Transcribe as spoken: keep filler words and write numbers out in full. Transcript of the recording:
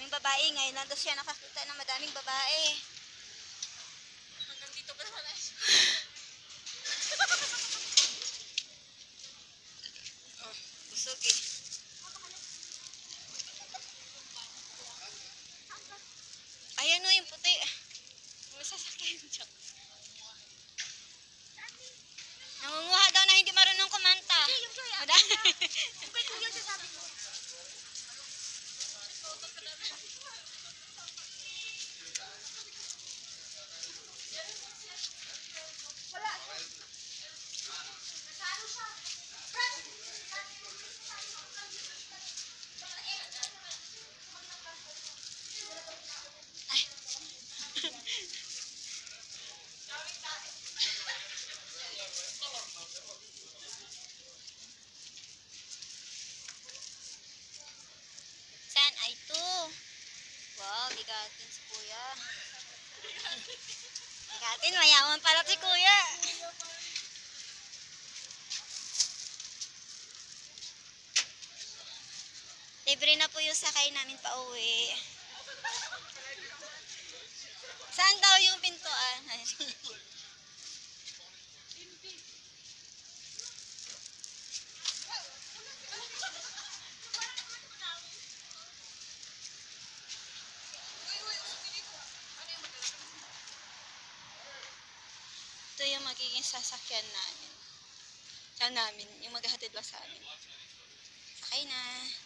Daming babae. Ngayon lang daw siya nakakita ng madaming babae. Hanggang dito ba naman ay? Oh, busog eh. Ayan o yung puti. May sasakyan dyan. Nangunguha daw na hindi marunong kumanta. Hindi, yung Joy. Madami. Yung kwento yung sasabi mo. Wala. Nasalo siya. Saan ay ito? Wow, bigatin si kuya. Bigatin, mayaman pala si kuya. Libre na po yung sakay namin pa uwi. Saan daw yung pintuan? Ito yung magiging sasakyan namin. Saan namin, yung maghahatid ba sa amin. Sakay na.